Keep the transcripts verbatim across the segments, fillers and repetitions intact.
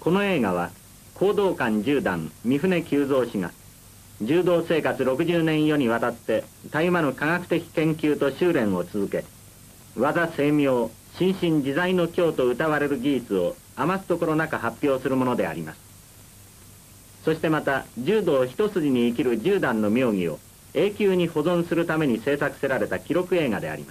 この映画は講道館十段三船久蔵氏が柔道生活ろくじゅうねん余にわたってたゆまぬ科学的研究と修練を続け、技精妙心身自在の教と謳われる技術を余すところなく発表するものであります。そしてまた柔道一筋に生きる十段の妙技を永久に保存するために制作せられた記録映画であります。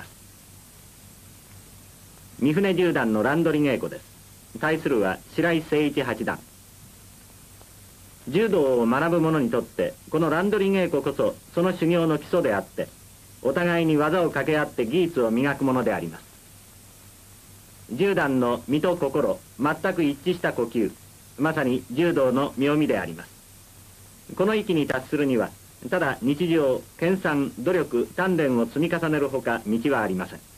三船十段の乱取り稽古です。対するは白井誠一八段。柔道を学ぶ者にとってこの乱取り稽古こそその修行の基礎であって、お互いに技を掛け合って技術を磨くものであります。十段の身と心全く一致した呼吸、まさに柔道の妙味であります。この域に達するにはただ日常研鑽努力鍛錬を積み重ねるほか道はありません。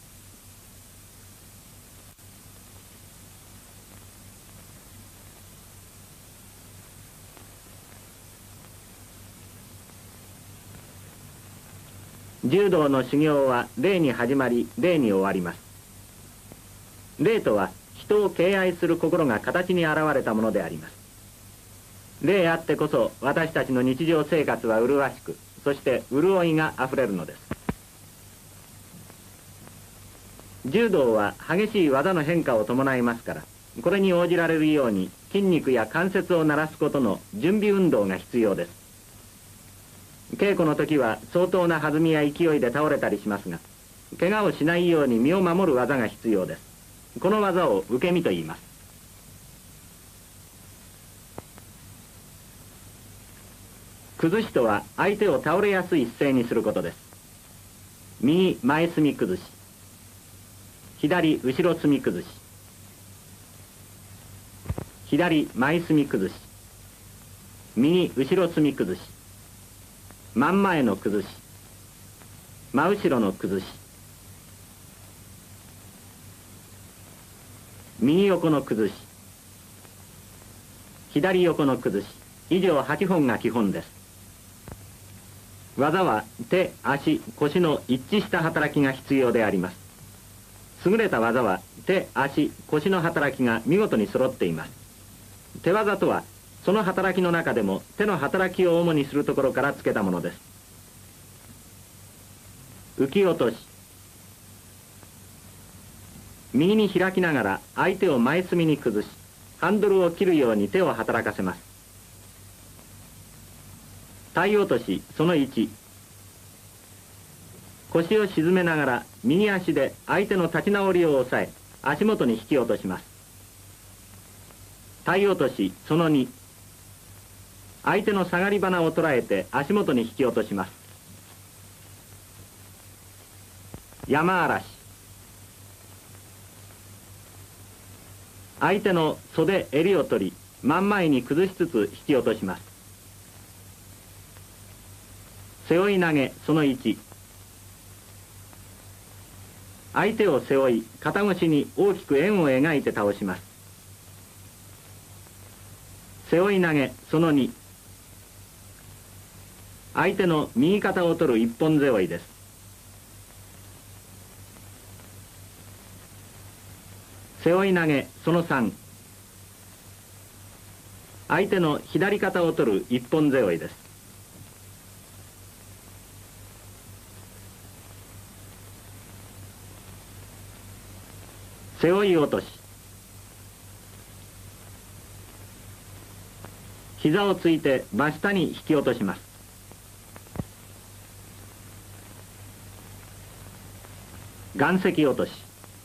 柔道の修行は礼に始まり礼に終わります。礼とは人を敬愛する心が形に現れたものであります。礼あってこそ私たちの日常生活は麗しく、そして潤いがあふれるのです。柔道は激しい技の変化を伴いますから、これに応じられるように筋肉や関節を鳴らすことの準備運動が必要です。稽古の時は相当な弾みや勢いで倒れたりしますが、怪我をしないように身を守る技が必要です。この技を受け身と言います。崩しとは相手を倒れやすい姿勢にすることです。右前隅崩し、左後ろ隅崩し、左前隅崩し、右後ろ隅崩し、真ん前の崩し、真後ろの崩し、右横の崩し、左横の崩し、以上はちほんが基本です。技は手、足、腰の一致した働きが必要であります。優れた技は手、足、腰の働きが見事に揃っています。手技とはその働きの中でも手の働きを主にするところからつけたものです。浮き落とし、右に開きながら相手を前隅に崩し、ハンドルを切るように手を働かせます。体落としそのいち、腰を沈めながら右足で相手の立ち直りを抑え足元に引き落とします。体落としそのに、相手の下がり鼻を捉えて足元に引き落とします。山嵐、相手の袖襟を取り真ん前に崩しつつ引き落とします。背負い投げそのいち、相手を背負い肩越しに大きく円を描いて倒します。背負い投げそのに、相手の右肩を取る一本背負いです。背負い投げそのさん、相手の左肩を取る一本背負いです。背負い落とし、膝をついて真下に引き落とします。岩石落とし、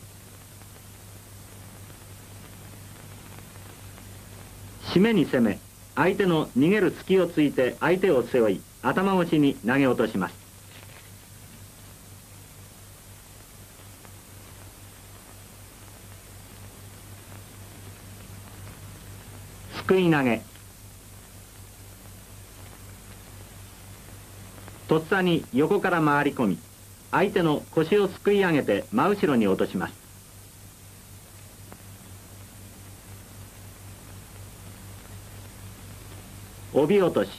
締めに攻め相手の逃げる隙をついて相手を背負い頭越しに投げ落とします。すくい投げ、とっさに横から回り込み相手の腰をすくい上げて真後ろに落とします。帯落とし、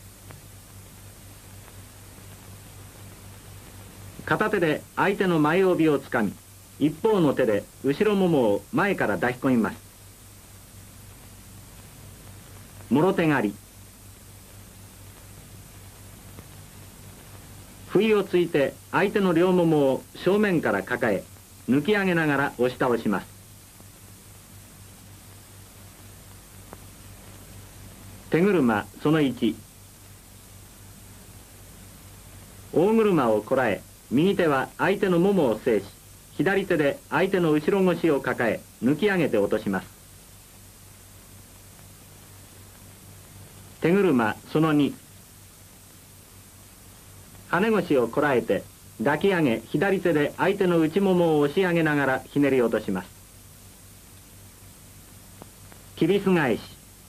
片手で相手の前帯をつかみ一方の手で後ろももを前から抱き込みます。 もろ手刈り。不意をついて相手の両ももを正面から抱え、抜き上げながら押し倒します。手車そのいち。大車をこらえ、右手は相手のももを制し、左手で相手の後ろ腰を抱え、抜き上げて落とします。手車そのに。跳ね腰をこらえて抱き上げ、左手で相手の内ももを押し上げながらひねり落とします。きびす返し。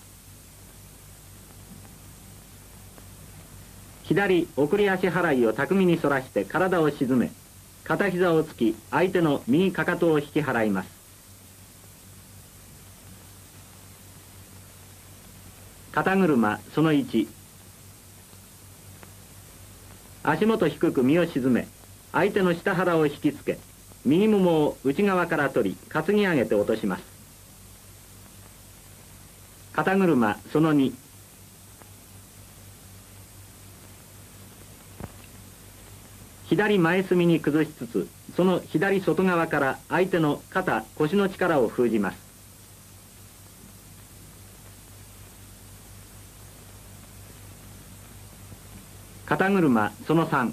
左送り足払いを巧みに反らして体を沈め、片膝をつき相手の右かかとを引き払います。肩車そのいち。足元低く身を沈め、相手の下腹を引きつけ、右ももを内側から取り担ぎ上げて落とします。肩車そのに。左前隅に崩しつつ、その左外側から相手の肩腰の力を封じます。肩車そのさん。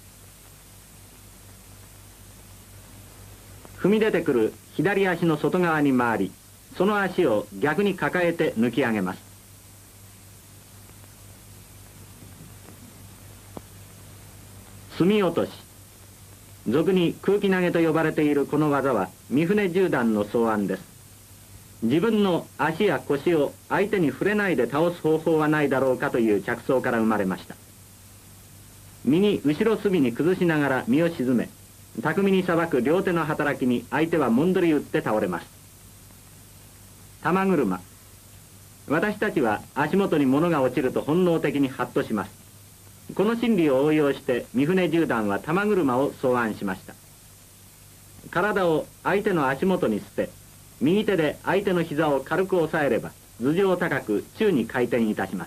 踏み出てくる左足の外側に回り、その足を逆に抱えて抜き上げます。隅落とし。俗に空気投げと呼ばれているこの技は三船十段の草案です。自分の足や腰を相手に触れないで倒す方法はないだろうかという着想から生まれました。右後ろ隅に崩しながら身を沈め、巧みにさばく両手の働きに相手はもんどり打って倒れます。玉車。私たちは足元に物が落ちると本能的にハッとします。この心理を応用して三船十段は玉車を草案しました。体を相手の足元に捨て、右手で相手の膝を軽く押さえれば頭上高く宙に回転いたします。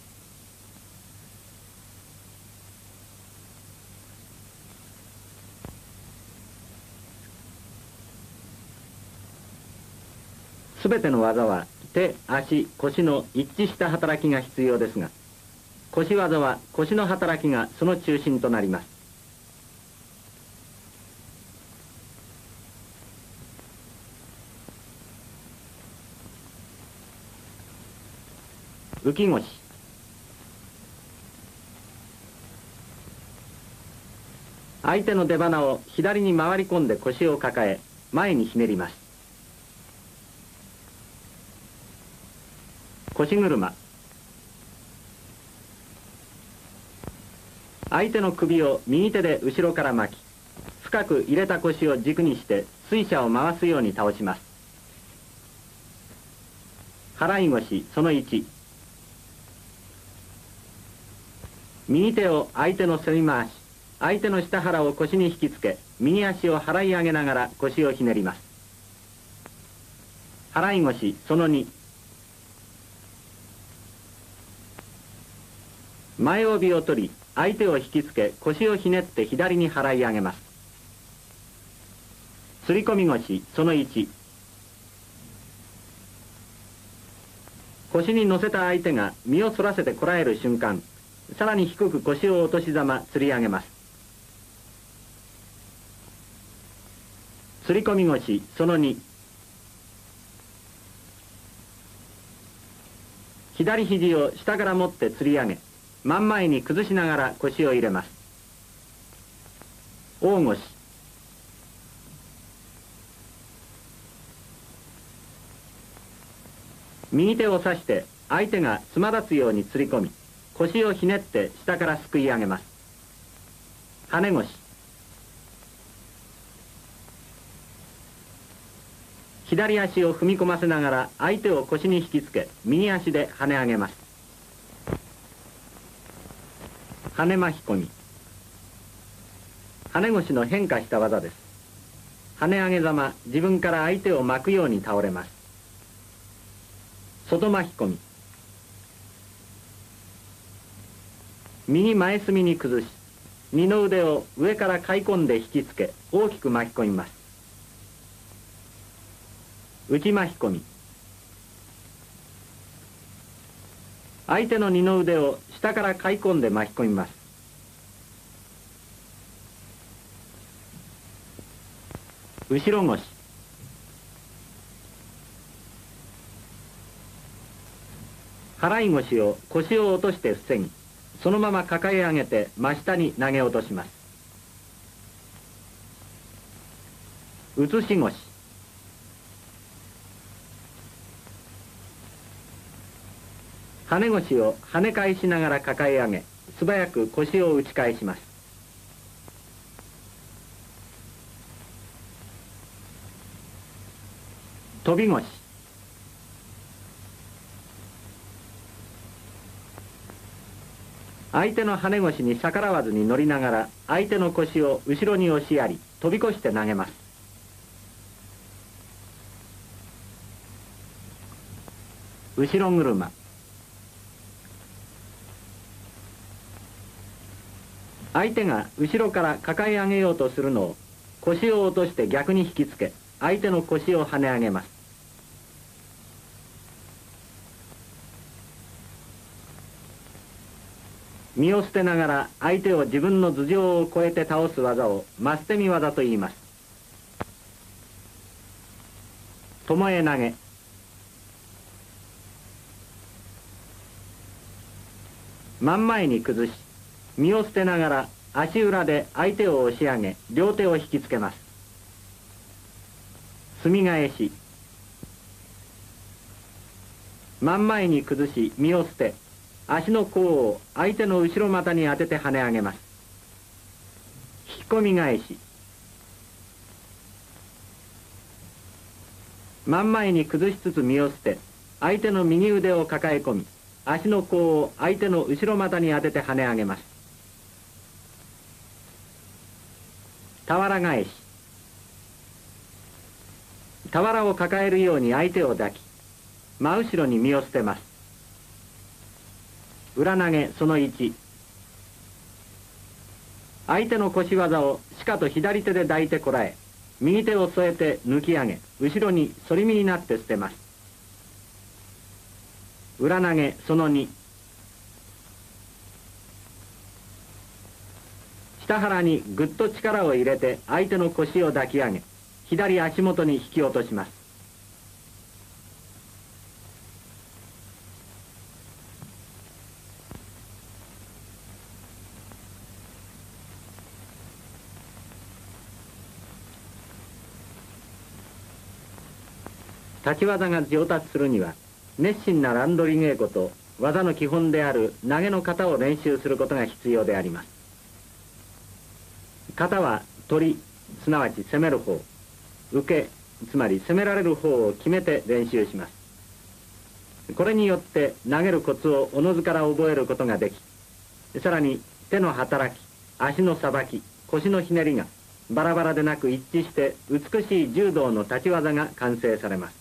すべての技は手、足、腰の一致した働きが必要ですが、腰技は腰の働きがその中心となります。浮き腰。相手の出鼻を左に回り込んで腰を抱え、前にひねります。腰車。相手の首を右手で後ろから巻き、深く入れた腰を軸にして水車を回すように倒します。払い腰そのいち。右手を相手の背に回し、相手の下腹を腰に引きつけ、右足を払い上げながら腰をひねります。払い腰そのに。前帯を取り、相手を引きつけ腰をひねって左に払い上げます。吊り込み腰そのいち。腰に乗せた相手が身を反らせてこらえる瞬間、さらに低く腰を落としざま吊り上げます。吊り込み腰そのに。左肘を下から持って吊り上げ、真ん前に崩しながら腰を入れます。大腰。右手を指して相手がつま立つように吊り込み、腰をひねって下からすくい上げます。跳ね腰。左足を踏み込ませながら相手を腰に引きつけ、右足で跳ね上げます。跳ね巻き込み。跳ね腰の変化した技です。跳ね上げざま自分から相手を巻くように倒れます。外巻き込み。 右前隅に崩し、二の腕を上からかい込んで引きつけ、大きく巻き込みます。内巻き込み。相手の二の腕を下からかい込んで巻き込みます。後ろ腰。払い腰を腰を落として防ぎ、そのまま抱え上げて真下に投げ落とします。写し腰。跳ね腰を跳ね返しながら抱え上げ、素早く腰を打ち返します。飛び腰。相手の跳ね腰に逆らわずに乗りながら、相手の腰を後ろに押しやり、飛び越して投げます。後ろ車。相手が後ろから抱え上げようとするのを腰を落として逆に引きつけ、相手の腰を跳ね上げます。身を捨てながら相手を自分の頭上を越えて倒す技を真捨て身技と言います。巴投げ。真ん前に崩し、身を捨てながら足裏で相手を押し上げ、両手を引きつけます。隅返し。真ん前に崩し身を捨て、足の甲を相手の後ろ股に当てて跳ね上げます。引き込み返し。真ん前に崩しつつ身を捨て、相手の右腕を抱え込み、足の甲を相手の後ろ股に当てて跳ね上げます。俵返し。俵を抱えるように相手を抱き、真後ろに身を捨てます。裏投げそのいち。相手の腰技をしかと左手で抱いてこらえ、右手を添えて抜き上げ、後ろに反り身になって捨てます。裏投げそのに。下腹にぐっと力を入れて相手の腰を抱き上げ、左足元に引き落とします。立ち技が上達するには、熱心な乱取り稽古と技の基本である投げの型を練習することが必要であります。型は取り、すなわち攻める方、受け、つまり攻められる方を決めて練習します。これによって投げるコツをおのずから覚えることができ、さらに手の働き、足のさばき、腰のひねりがバラバラでなく一致して美しい柔道の立ち技が完成されます。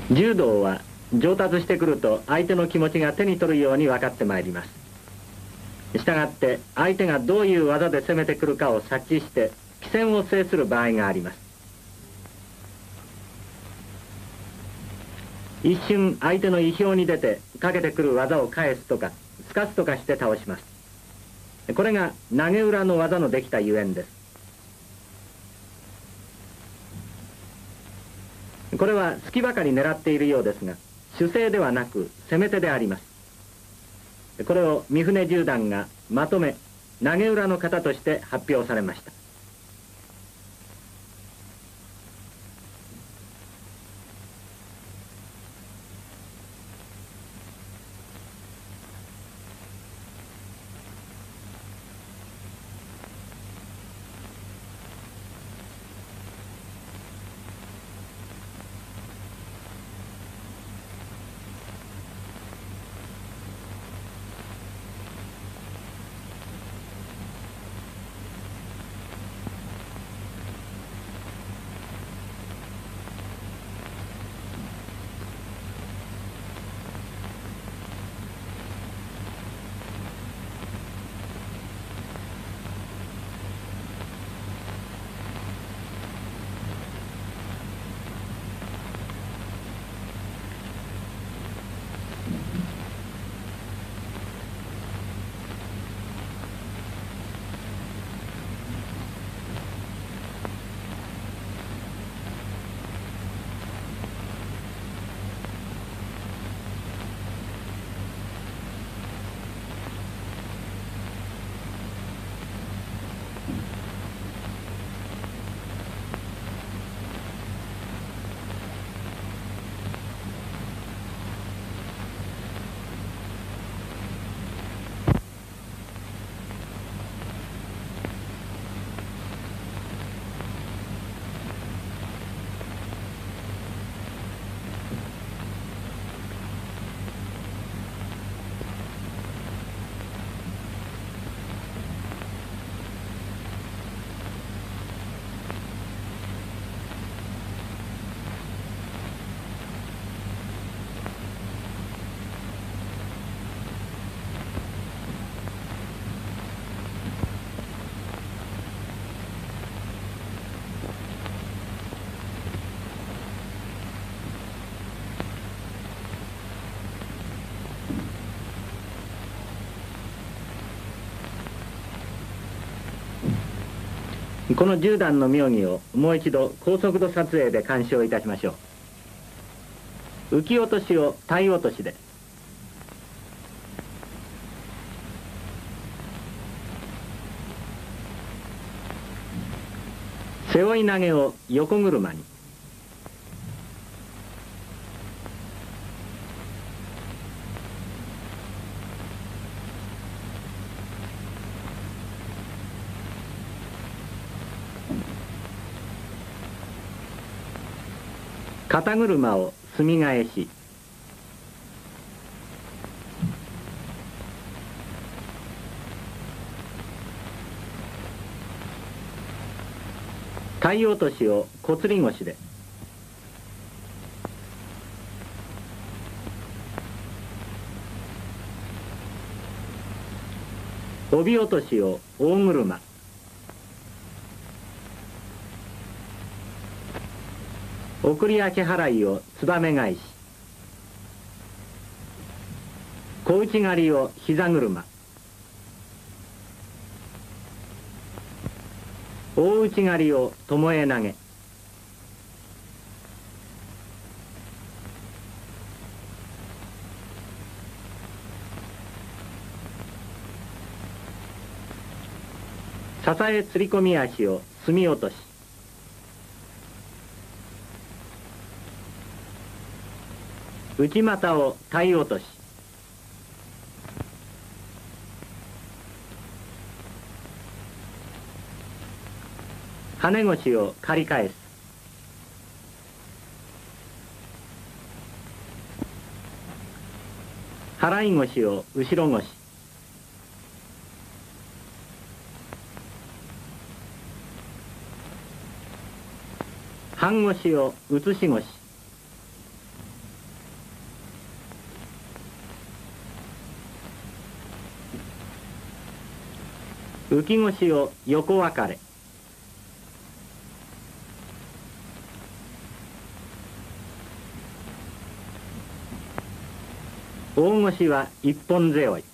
柔道は上達してくると相手の気持ちが手に取るように分かってまいります。したがって相手がどういう技で攻めてくるかを察知して機戦を制する場合があります。一瞬相手の意表に出てかけてくる技を返すとかすかすとかして倒します。これが投げ裏の技のできたゆえんです。これは隙ばかり狙っているようですが、主勢ではなく攻め手であります。これを三船十段がまとめ投げ裏の型として発表されました。このじゅう段の妙技をもう一度高速度撮影で鑑賞いたしましょう。浮き落としを体落としで、背負い投げを横車に、肩車を隅返し、体落としをこつり腰で、帯落としを大車、送り明け払いを燕返し、小内刈りを膝車、大内刈りを巴投げ、支え釣り込み足を隅落とし、内股を体落とし、跳ね腰を刈り返す、払い腰を後ろ腰、半腰を写し腰、 浮き腰を横分かれ。大腰は一本背負い。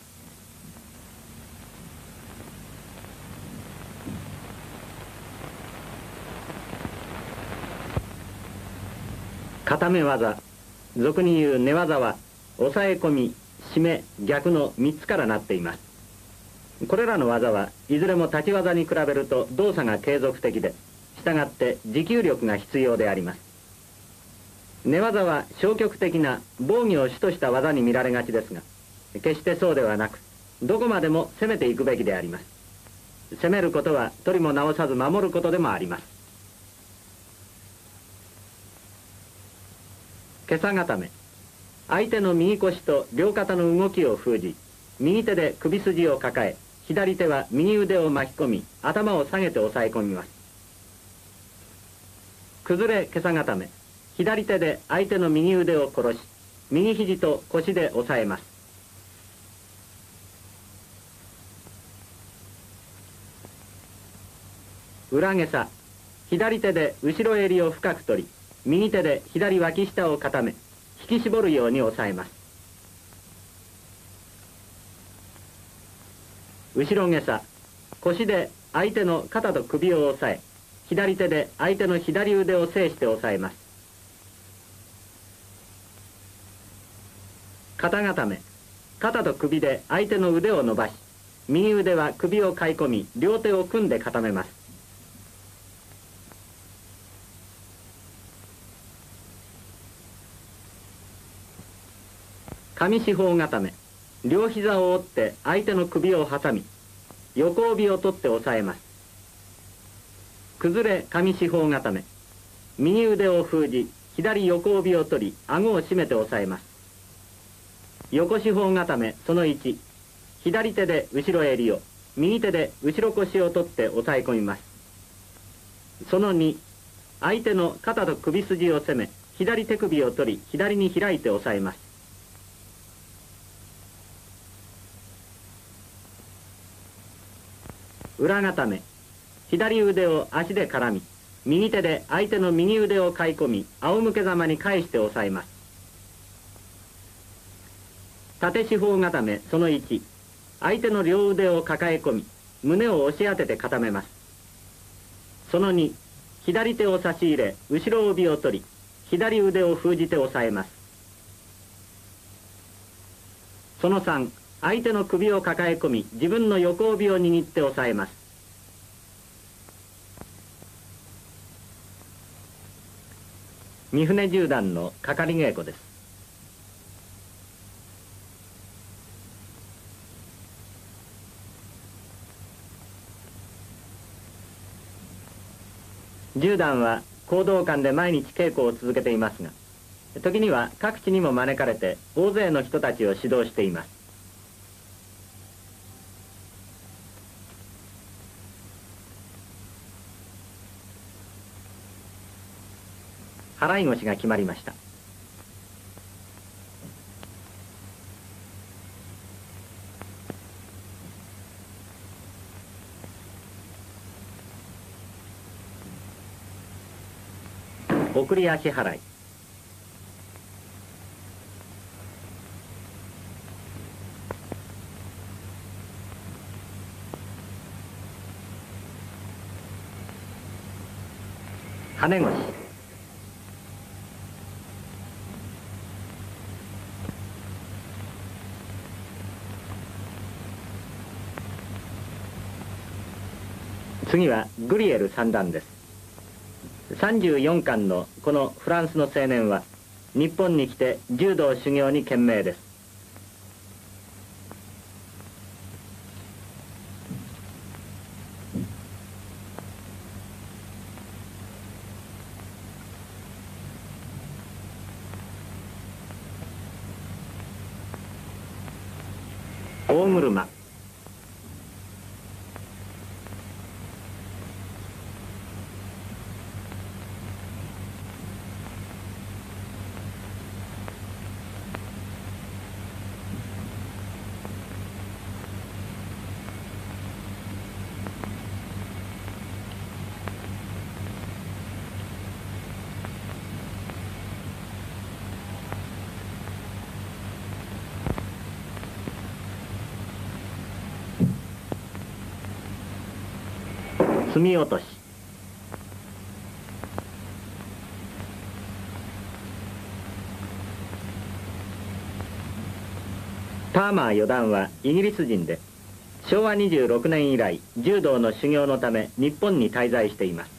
固め技、俗に言う寝技は抑え込み、締め、逆のみっつからなっています。これらの技はいずれも立ち技に比べると動作が継続的で、したがって持久力が必要であります。寝技は消極的な防御を主とした技に見られがちですが、決してそうではなく、どこまでも攻めていくべきであります。攻めることは取りも直さず守ることでもあります。袈裟固め、相手の右腰と両肩の動きを封じ、右手で首筋を抱え、左手は右腕を巻き込み、頭を下げて押さえ込みます。崩れ袈裟固め、左手で相手の右腕を殺し、右肘と腰で押さえます。裏袈裟、左手で後ろ襟を深く取り、右手で左脇下を固め、引き絞るように押さえます。後ろ袈裟、腰で相手の肩と首を押さえ、左手で相手の左腕を制して押さえます。肩固め、肩と首で相手の腕を伸ばし、右腕は首をかい込み、両手を組んで固めます。上四方固め、両膝を折って相手の首を挟み、横帯を取って押さえます。崩れ上四方固め、右腕を封じ、左横帯を取り、顎を締めて押さえます。横四方固めそのいち、左手で後ろ襟を、右手で後ろ腰を取って押さえ込みます。そのに、相手の肩と首筋を攻め、左手首を取り、左に開いて押さえます。裏固め、左腕を足で絡み、右手で相手の右腕をかい込み、仰向けざまに返して押さえます。縦四方固めそのいち、相手の両腕を抱え込み、胸を押し当てて固めます。そのに、左手を差し入れ、後ろ帯を取り、左腕を封じて押さえます。そのさん、相手の首を抱え込み、自分の横帯を握って押さえます。三船十段のかかり稽古です。十段は講道館で毎日稽古を続けていますが、時には各地にも招かれて大勢の人たちを指導しています。払い腰が決まりました。送り足払い。跳ね腰。次はグリエル三段です。さんじゅうよんかんのこのフランスの青年は日本に来て柔道修行に懸命です。大車。 隅落とし。パーマー四段はイギリス人で、しょうわにじゅうろくねん以来柔道の修行のため日本に滞在しています。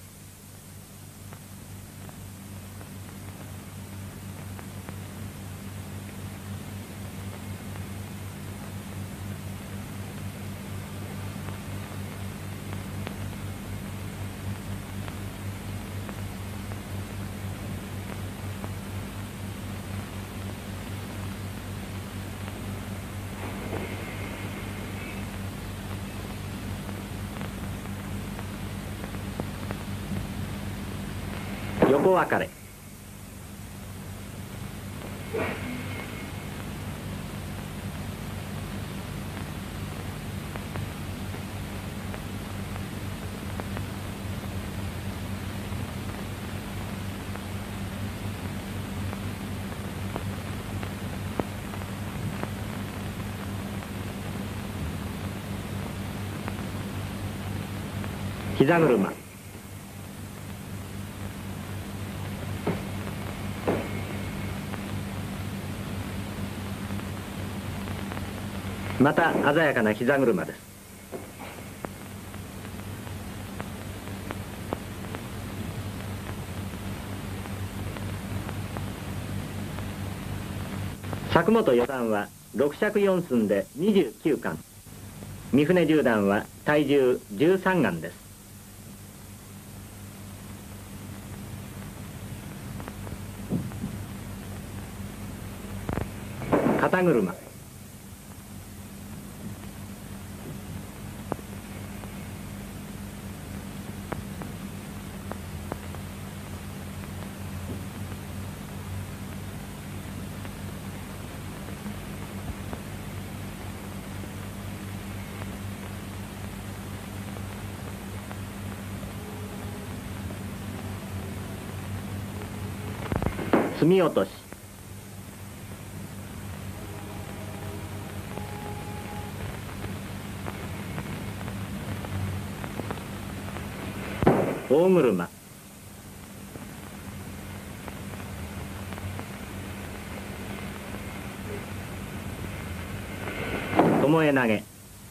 横分かれ。膝車。また鮮やかな膝車です。佐久本四段はろく尺よん寸でにじゅうきゅうかん、三船十段は体重じゅうさんガンです。肩車。隅落とし。大車。巴投げ。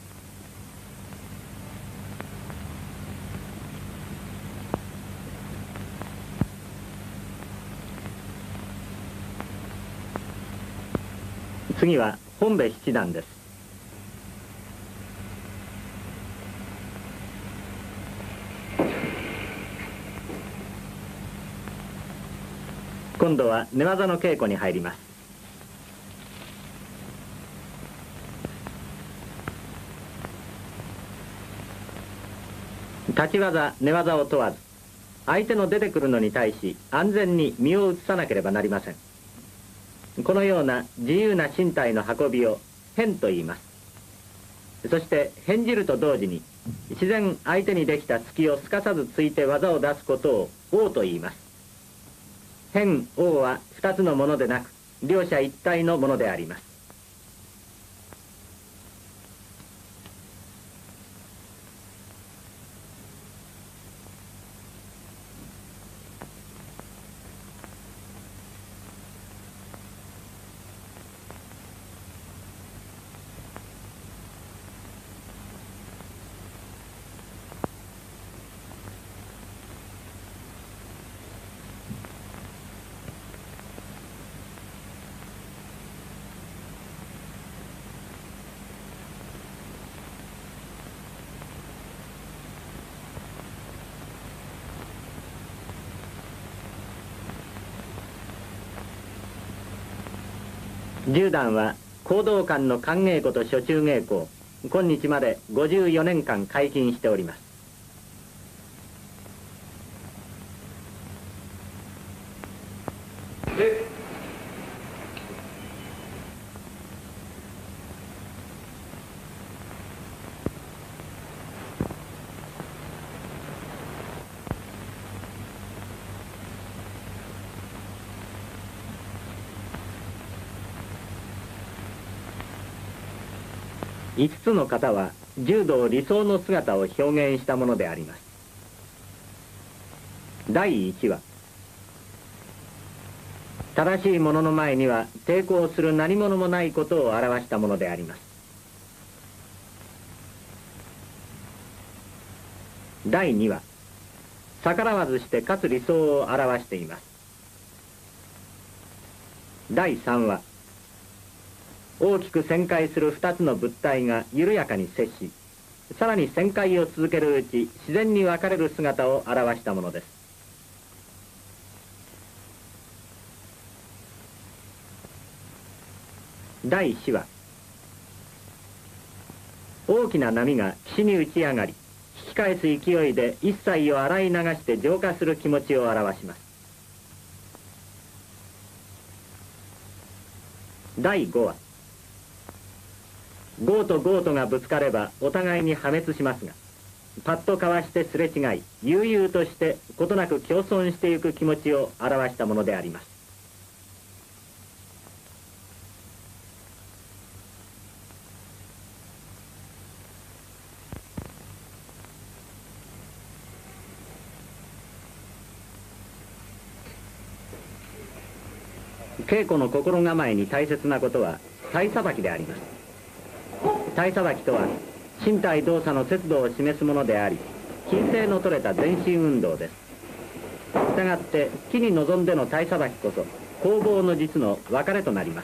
次は本部七段です。今度は寝技の稽古に入ります。立ち技寝技を問わず、相手の出てくるのに対し安全に身を移さなければなりません。このような自由な身体の運びを変と言います。そして変じると同時に自然相手にできた突きをすかさず突いて技を出すことを王と言います。変王は二つのものでなく両者一体のものであります。十段は講道館の勘稽古と初中稽古を今日までごじゅうよねんかん解禁しております。え五つの型は柔道理想の姿を表現したものであります。 第一は、正しいものの前には抵抗する何者もないことを表したものであります。第二は、逆らわずしてかつ理想を表しています。第三は、大きく旋回する二つの物体が緩やかに接し、さらに旋回を続けるうち自然に分かれる姿を表したものです。第四は、大きな波が岸に打ち上がり、引き返す勢いで一切を洗い流して浄化する気持ちを表します。第五は、ゴーとゴーとがぶつかればお互いに破滅しますが、パッと交わしてすれ違い、悠々としてことなく共存していく気持ちを表したものであります。稽古の心構えに大切なことは体さばきであります。体さばきとは身体動作の節度を示すものであり、均整の取れた全身運動です。したがって機に臨んでの体さばきこそ攻防の実の分かれとなります。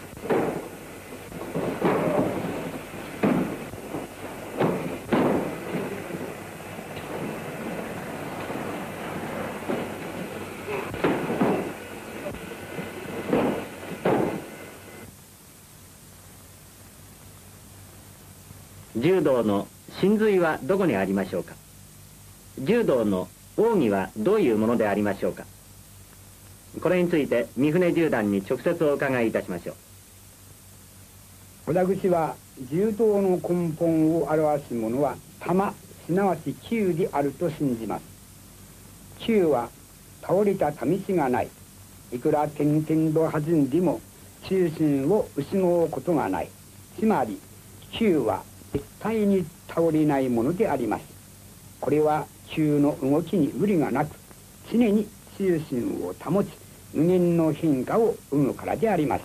柔道の真髄はどこにありましょうか。柔道の奥義はどういうものでありましょうか。これについて三船十段に直接お伺いいたしましょう。私は柔道の根本を表すものは玉、すなわち球であると信じます。球は倒れた試しがない。いくら点々と弾んでも中心を失うことがない。つまり球は絶対に倒れないものであります。これは球の動きに無理がなく、常に中心を保ち、無限の変化を生むからであります。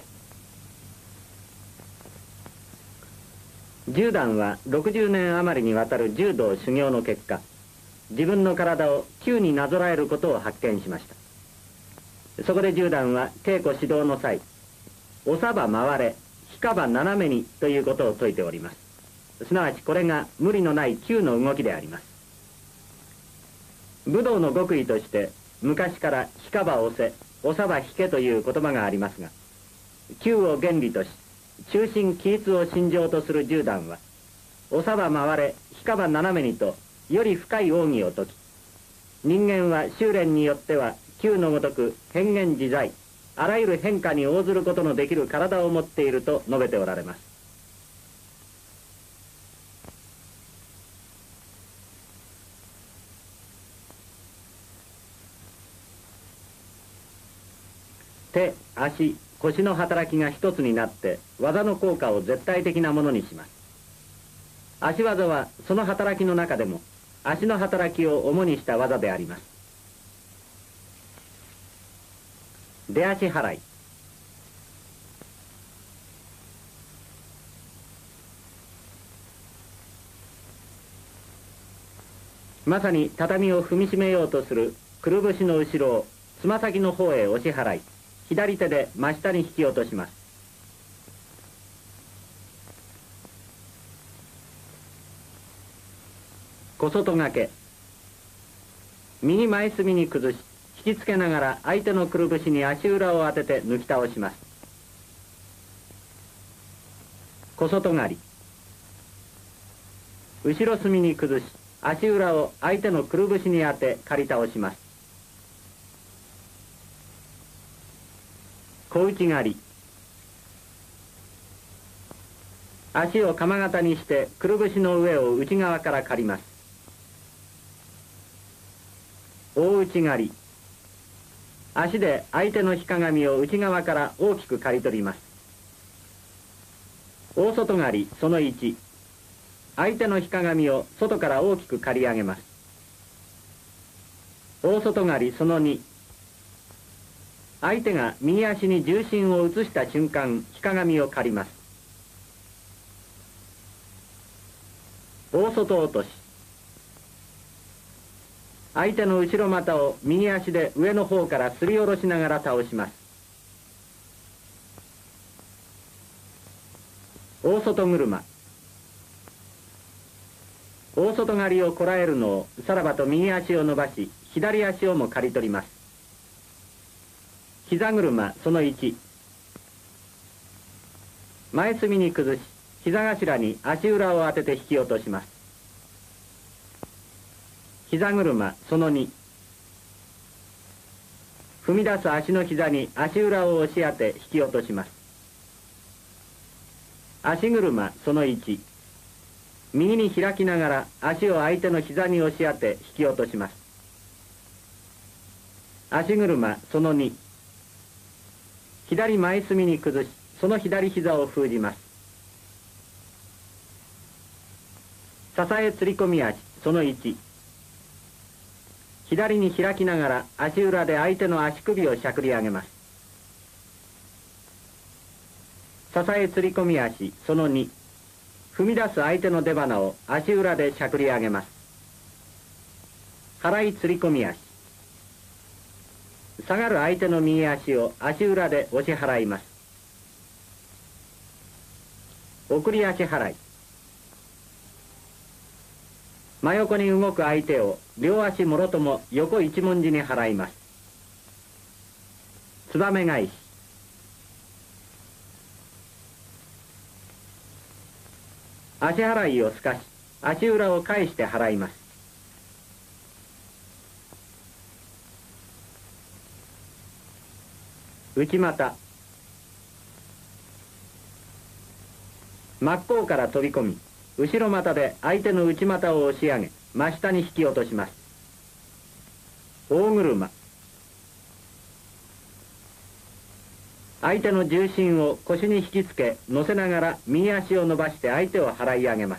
十段はろくじゅうねん余りにわたる柔道修行の結果、自分の体を球になぞらえることを発見しました。そこで十段は稽古指導の際、押さば回れ、引かば斜めにということを説いております。すなわちこれが無理のない球の動きであります。武道の極意として昔から引かば押せ、押さば引けという言葉がありますが、球を原理とし中心起立を信条とする十段は、押さば回れ、引かば斜めにとより深い奥義を説き、人間は修練によっては球のごとく変幻自在、あらゆる変化に応ずることのできる体を持っていると述べておられます。手、足、腰の働きが一つになって技の効果を絶対的なものにします。足技はその働きの中でも足の働きを主にした技であります。出足払い、まさに畳を踏みしめようとするくるぶしの後ろをつま先の方へ押し払い、左手で真下に引き落とします。小外掛け、右前隅に崩し引きつけながら相手のくるぶしに足裏を当てて抜き倒します。小外刈り、後ろ隅に崩し足裏を相手のくるぶしに当て刈り倒します。小内刈り、足を鎌形にしてくるぶしの上を内側から刈ります。大内刈り、足で相手のひかがみを内側から大きく刈り取ります。大外刈りそのいち、相手のひかがみを外から大きく刈り上げます。 大外刈りそのに。相手が右足に重心を移した瞬間、ひかがみを刈ります。大外落とし。相手の後ろ股を右足で上の方からすり下ろしながら倒します。大外車。大外刈りをこらえるのをさらばと右足を伸ばし、左足をも刈り取ります。膝車そのいち。前隅に崩し、膝頭に足裏を当てて引き落とします。膝車そのに。踏み出す足の膝に足裏を押し当て引き落とします。足車そのいち。右に開きながら足を相手の膝に押し当て引き落とします。足車そのに。左前隅に崩し、その左膝を封じます。支え釣り込み足そのいち。左に開きながら足裏で相手の足首をしゃくり上げます。支え釣り込み足そのに。踏み出す相手の出鼻を足裏でしゃくり上げます。払い釣り込み足。下がる相手の右足を足裏で押し払います。送り足払い。真横に動く相手を両足もろとも横一文字に払います。つばめ返し。足払いをすかし、足裏を返して払います。内股。真っ向から飛び込み、後ろ股で相手の内股を押し上げ、真下に引き落とします。大車。相手の重心を腰に引きつけ乗せながら右足を伸ばして相手を払い上げます。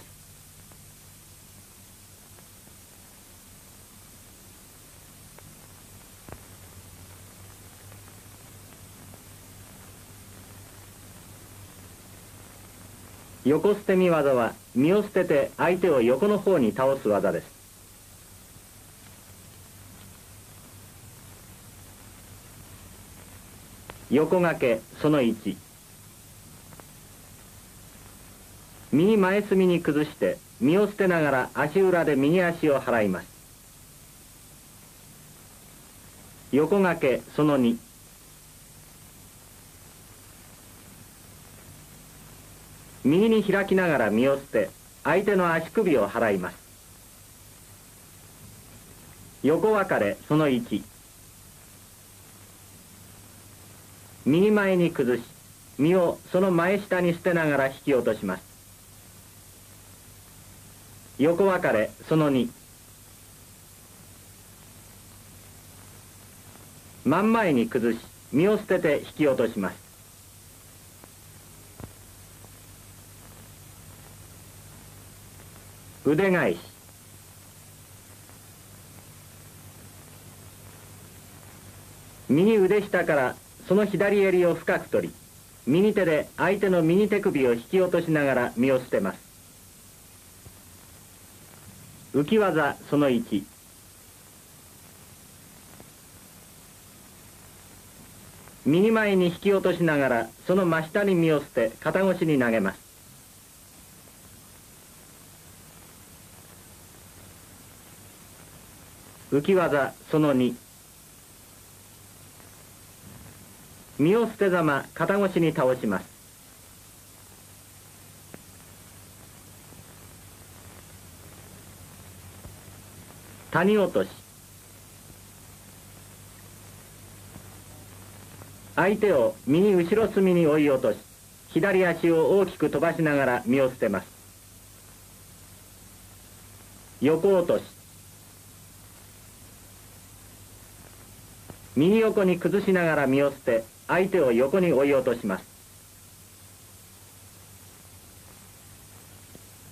横捨て身技は身を捨てて相手を横の方に倒す技です。横掛けそのいち。右前隅に崩して身を捨てながら足裏で右足を払います。横掛けそのに。右に開きながら身を捨て相手の足首を払います。横分かれそのいち。右前に崩し、身をその前下に捨てながら引き落とします。横分かれそのに。真ん前に崩し、身を捨てて引き落とします。腕返し。右腕下からその左襟を深く取り、右手で相手の右手首を引き落としながら身を捨てます。浮き技そのいち。右前に引き落としながらその真下に身を捨て肩越しに投げます。浮き技そのに。身を捨てざま肩越しに倒します。谷落とし。相手を右後ろ隅に追い落とし、左足を大きく飛ばしながら身を捨てます。横落とし。右横に崩しながら身を捨て相手を横に追い落とします。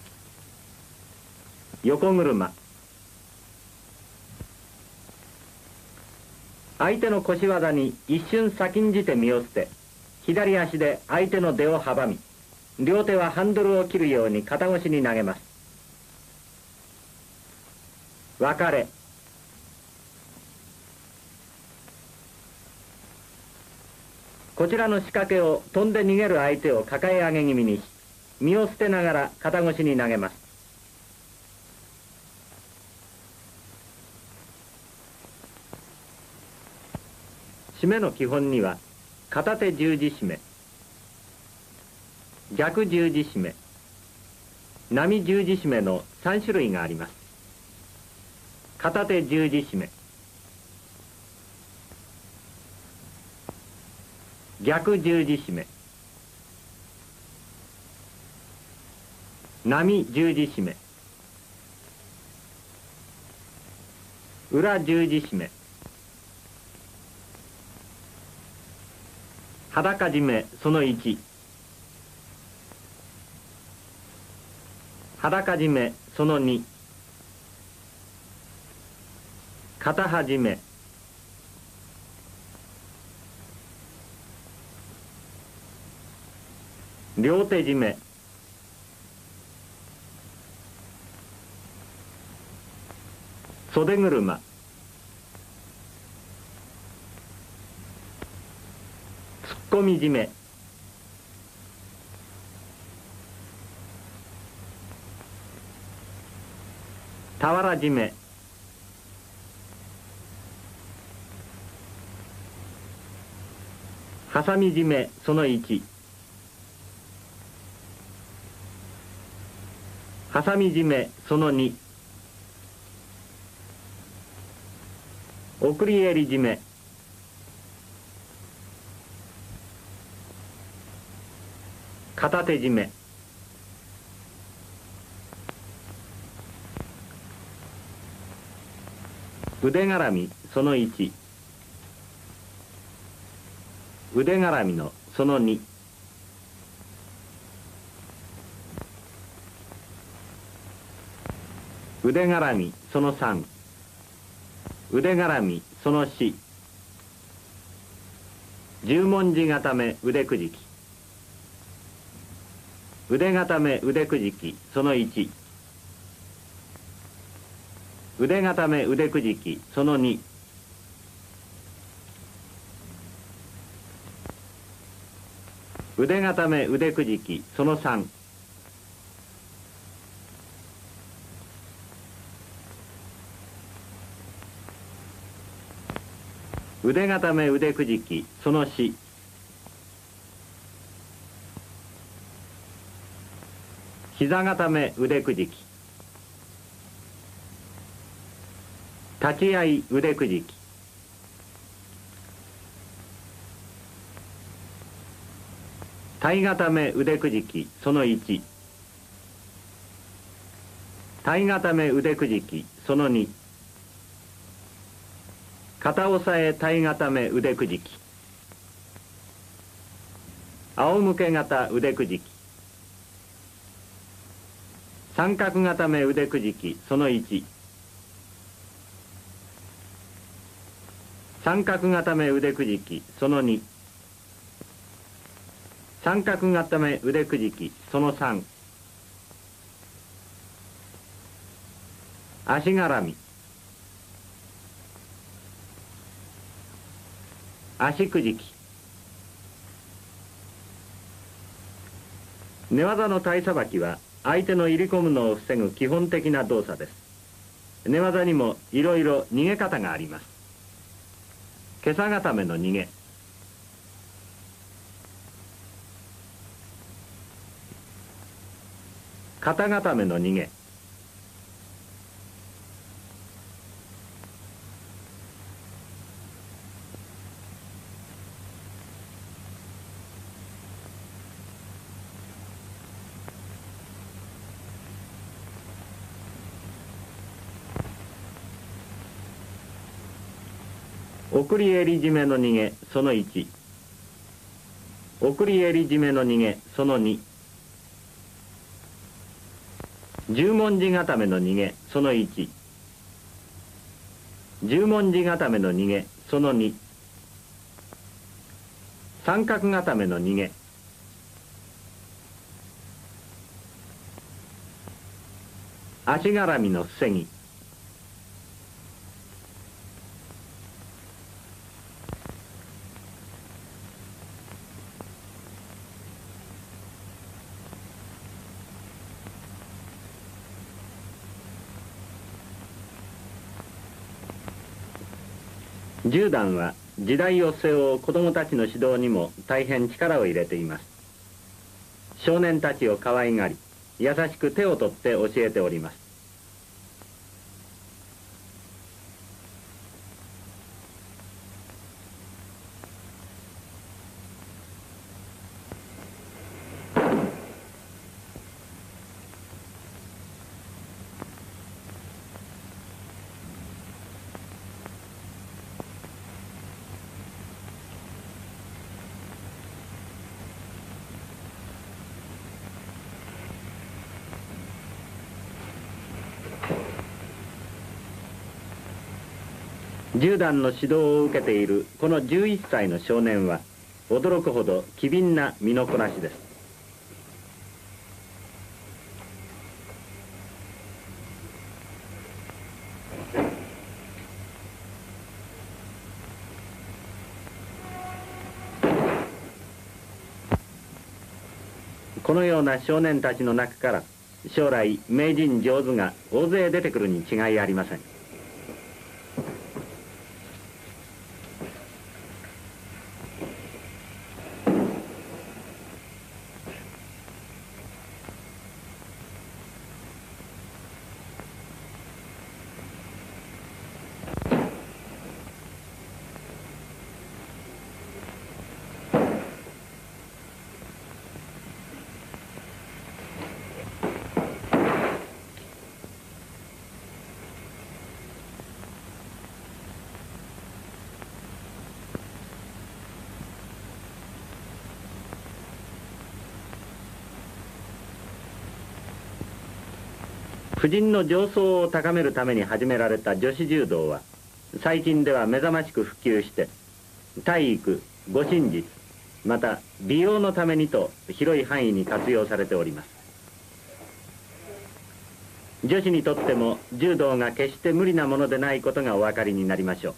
横車。 相手の腰技に一瞬先んじて身を捨て、左足で相手の出を阻み、両手はハンドルを切るように肩越しに投げます。別れ。こちらの仕掛けを飛んで逃げる相手を抱え上げ気味にし、身を捨てながら肩越しに投げます。締めの基本には、片手十字締め、逆十字締め、波十字締めのさん種類があります。片手十字締め、逆十字締め、波十字締め、裏十字締め、裸締めそのいち、裸締めそのに、肩始め、両手締め、袖車、突っ込み締め、俵締め、はさみ締めそのいち、はさみ締めそのに、送り襟締め、片手締め、腕絡みそのいち、腕絡みのそのに、腕絡みそのさん、腕絡みそのよん、十文字固め腕くじき、腕固め腕くじきそのいち、腕固め腕くじきそのに、腕固め腕くじきそのさん、腕固め腕くじきそのよん、膝固め腕くじき、立ち合い腕くじき、体固め腕くじきそのいち、体固め腕くじきそのに、肩押さえ体固め腕くじき、仰向け型腕くじき、三角固め腕くじきそのいち、三角固め腕くじきそのに、三角固め腕くじきそのさん、足絡み、足くじき、寝技の体さばきは相手の入り込むのを防ぐ基本的な動作です。寝技にもいろいろ逃げ方があります。袈裟固めの逃げ、肩固めの逃げ、送り襟締めの逃げそのいち、送り襟締めの逃げそのに、十文字固めの逃げそのいち、十文字固めの逃げそのに、三角固めの逃げ。足絡みの防ぎ。十段は時代を背負う子どもたちの指導にも大変力を入れています。少年たちを可愛がり、優しく手を取って教えております。十段の指導を受けているこのじゅういっさいの少年は驚くほど機敏な身のこなしです。このような少年たちの中から将来名人上手が大勢出てくるに違いありません。婦人の上層を高めるために始められた女子柔道は最近では目覚ましく普及して体育、護身術、また美容のためにと広い範囲に活用されております。女子にとっても柔道が決して無理なものでないことがお分かりになりましょう。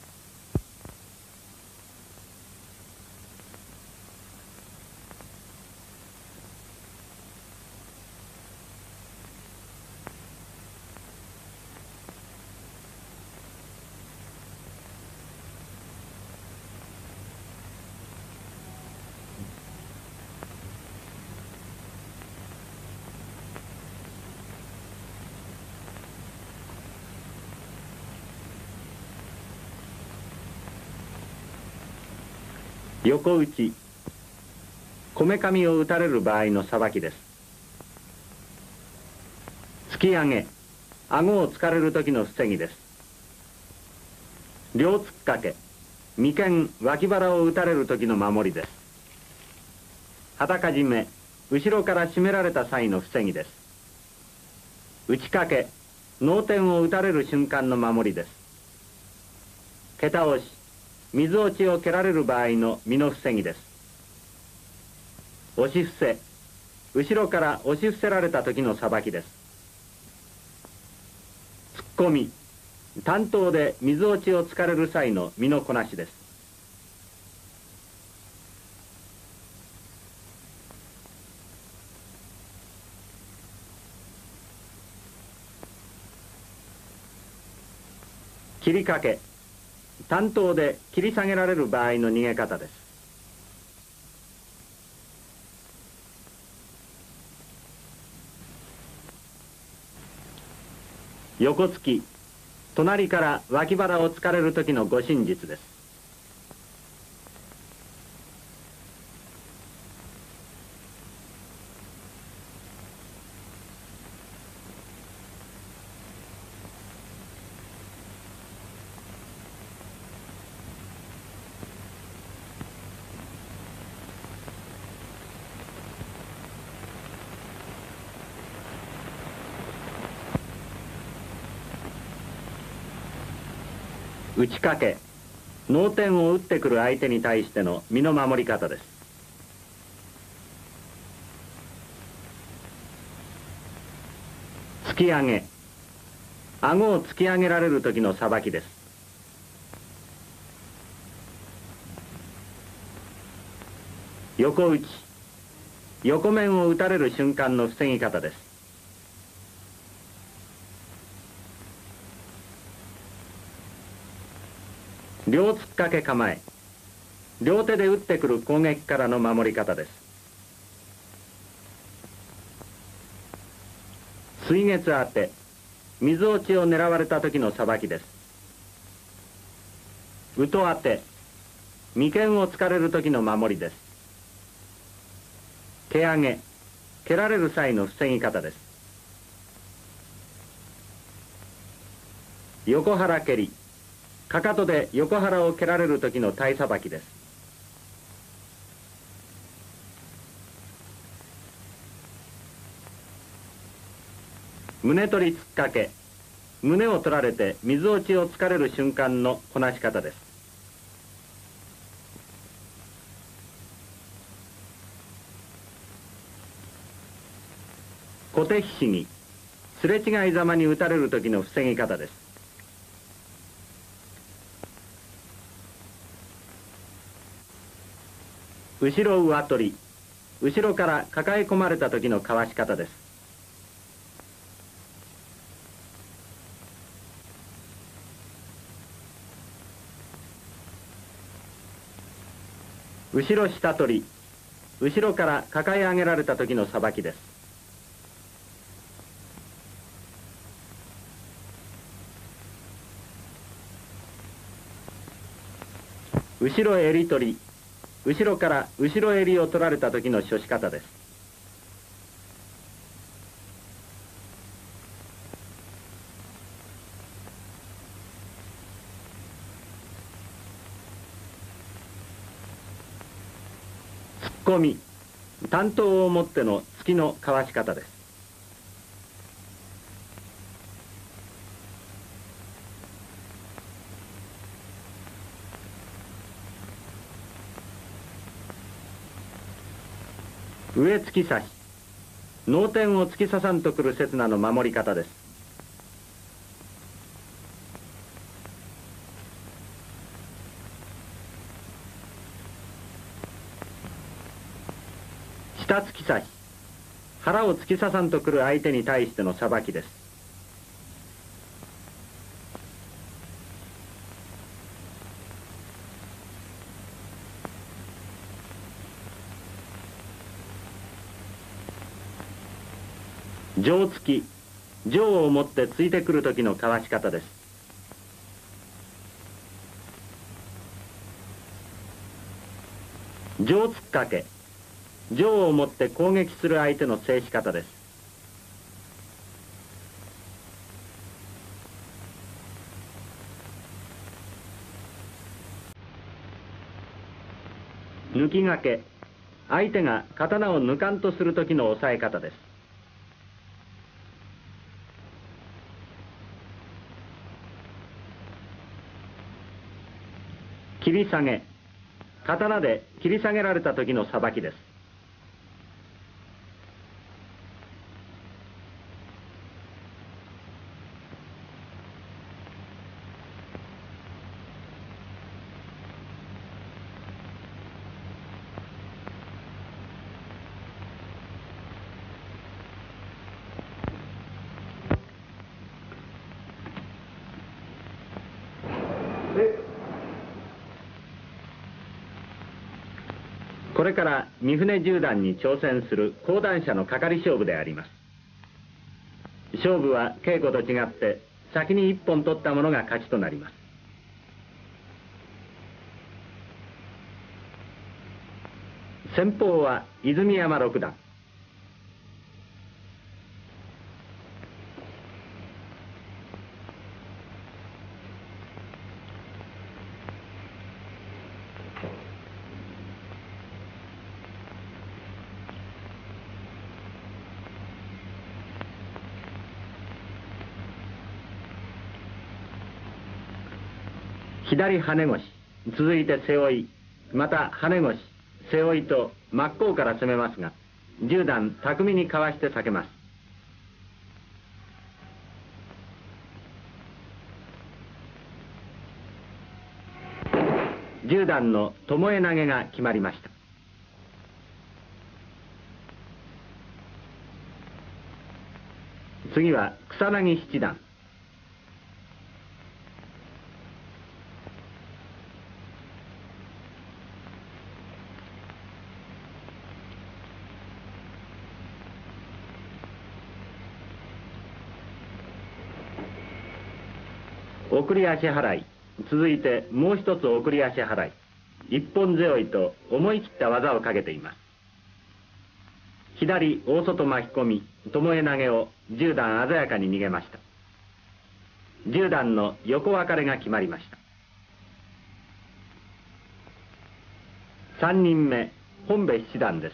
横打ち、こめかみを打たれる場合のさばきです。突き上げ、顎を突かれる時の防ぎです。両突っかけ、眉間、脇腹を打たれる時の守りです。裸締め、後ろから締められた際の防ぎです。打ち掛け、脳天を打たれる瞬間の守りです。蹴倒し、水落ちを蹴られる場合の身の防ぎです。押し伏せ、後ろから押し伏せられた時のさばきです。突っ込み、担当で水落ちを突かれる際の身のこなしです。切りかけ、担当で切り下げられる場合の逃げ方です。横突き、隣から脇腹を突かれる時の護身術です。打ち掛け、 脳天を打ってくる相手に対しての身の守り方です。突き上げ、顎を突き上げられる時のさばきです。横打ち、横面を打たれる瞬間の防ぎ方です。両突っかけ構え、両手で打ってくる攻撃からの守り方です。水月当て、水落ちを狙われた時のさばきです。うと当て、眉間を突かれる時の守りです。蹴上げ、蹴られる際の防ぎ方です。横腹蹴り、かかとで横腹を蹴られる時の体さばきです。胸取り突っかけ、胸を取られて水落ちを突かれる瞬間のこなし方です。小手ひしぎ、すれ違いざまに打たれる時の防ぎ方です。後ろ上取り、後ろから抱え込まれた時のかわし方です。後ろ下取り、後ろから抱え上げられた時のさばきです。後ろ襟取り、後ろから後ろ襟を取られた時の処し方です。突っ込み、担当をもっての突きのかわし方です。上突き刺し、脳天を突き刺さんとくる刹那の守り方です。下突き刺し、腹を突き刺さんとくる相手に対してのさばきです。上突き、上を持って突いてくる時のかわし方です。上突っかけ、上を持って攻撃する相手の制し方です。抜きがけ、相手が刀を抜かんとする時の押さえ方です。切り下げ、刀で切り下げられた時のさばきです。これから三船十段に挑戦する講談社のかかり勝負であります。勝負は稽古と違って先に一本取った者が勝ちとなります。先鋒は泉山六段。左跳ね腰、 続いて背負い、また跳ね腰、背負いと真っ向から攻めますが、十段巧みにかわして避けます。十段の巴投げが決まりました。次は草薙七段。送り足払い、続いてもう一つ送り足払い、一本背負いと思い切った技をかけています。左大外巻き込み、巴投げを十段鮮やかに逃げました。十段の横分かれが決まりました。三人目、本部七段です。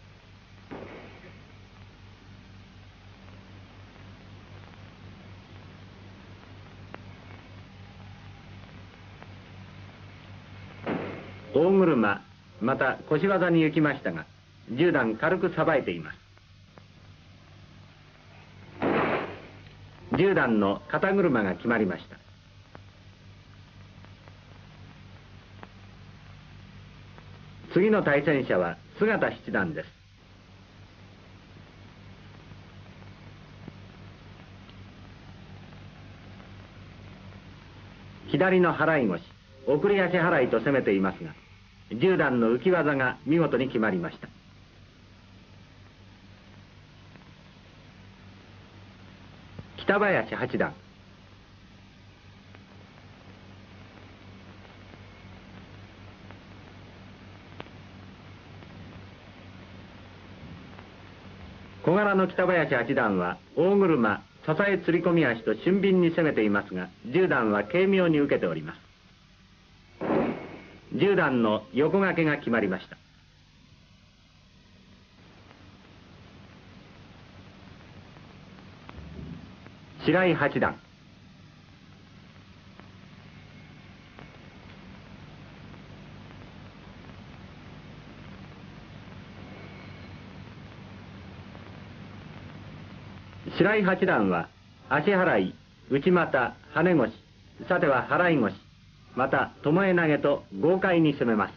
大車、また腰技に行きましたが、十段軽くさばいています。十段の肩車が決まりました。次の対戦者は姿七段です。左の払い腰、送り足払いと攻めていますが、十段の浮き技が見事に決まりました。北林八段。小柄の北林八段は大車、支え釣り込み足と俊敏に攻めていますが、十段は軽妙に受けております。十段の横掛けが決まりました。白井八段。白井八段は足払い、内股、跳ね腰、さては払い腰、また巴投げと豪快に攻めます。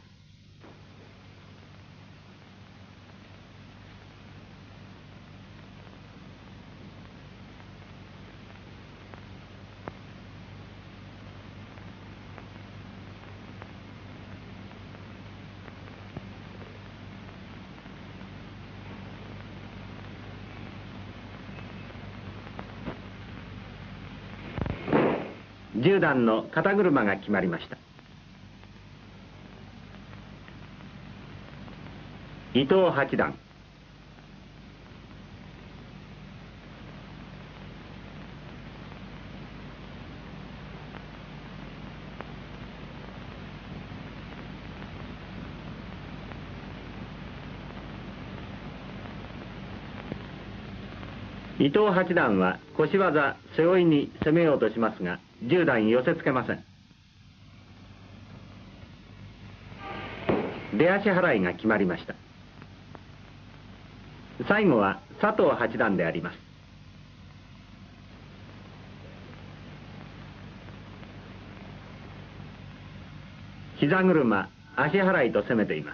十段の肩車が決まりました。伊藤八段。伊藤八段は腰技、背負いに攻めようとしますが、十段寄せつけません。出足払いが決まりました。最後は佐藤八段であります。膝車、足払いと攻めています。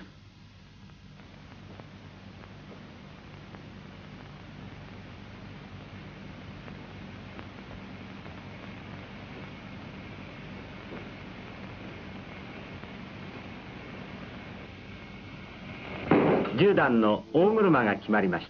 十段の大車が決まりました。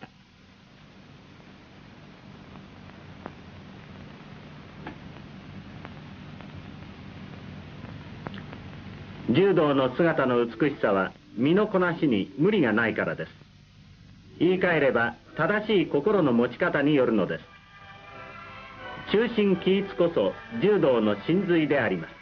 柔道の姿の美しさは身のこなしに無理がないからです。言い換えれば正しい心の持ち方によるのです。中心起立こそ柔道の真髄であります。